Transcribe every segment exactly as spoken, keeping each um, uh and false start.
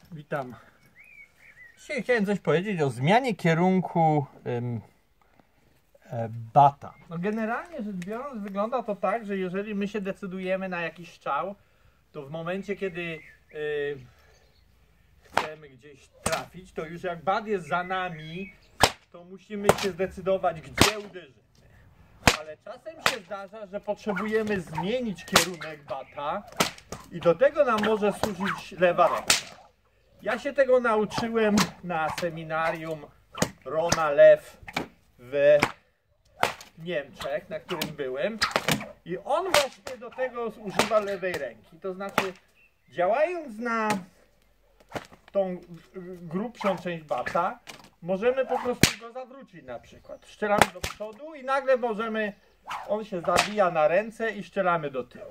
Witam. Dzisiaj chciałem coś powiedzieć o zmianie kierunku ym, e, bata. No generalnie rzecz biorąc wygląda to tak, że jeżeli my się decydujemy na jakiś strzał, to w momencie kiedy y, chcemy gdzieś trafić, to już jak bat jest za nami, to musimy się zdecydować, gdzie uderzymy. Ale czasem się zdarza, że potrzebujemy zmienić kierunek bata i do tego nam może służyć lewa ręka. Ja się tego nauczyłem na seminarium Rona Lew w Niemczech, na którym byłem, i on właśnie do tego używa lewej ręki. To znaczy, działając na tą grubszą część bata, możemy po prostu go zawrócić na przykład. Strzelamy do przodu i nagle możemy, on się zawija na ręce i strzelamy do tyłu.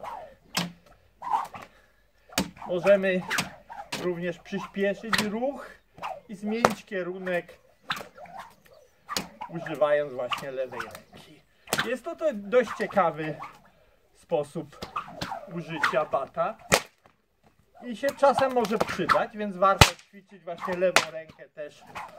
Możemy również przyspieszyć ruch i zmienić kierunek, używając właśnie lewej ręki. Jest to, to dość ciekawy sposób użycia bata i się czasem może przydać, więc warto ćwiczyć właśnie lewą rękę też.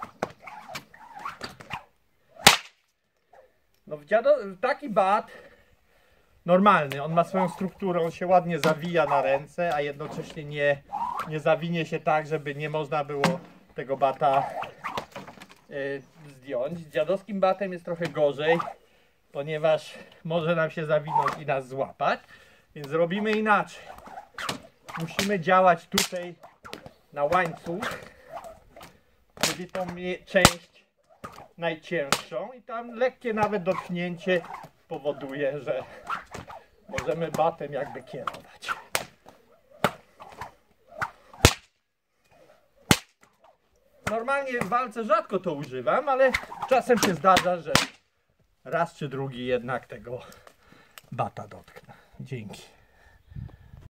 No, taki bat normalny, on ma swoją strukturę, on się ładnie zawija na ręce, a jednocześnie nie, nie zawinie się tak, żeby nie można było tego bata y, zdjąć. Z dziadowskim batem jest trochę gorzej, ponieważ może nam się zawinąć i nas złapać, więc robimy inaczej. Musimy działać tutaj na łańcuch, czyli tą część najcięższą, i tam lekkie nawet dotknięcie powoduje, że możemy batem jakby kierować. Normalnie w walce rzadko to używam, ale czasem się zdarza, że raz czy drugi jednak tego bata dotknę. Dzięki.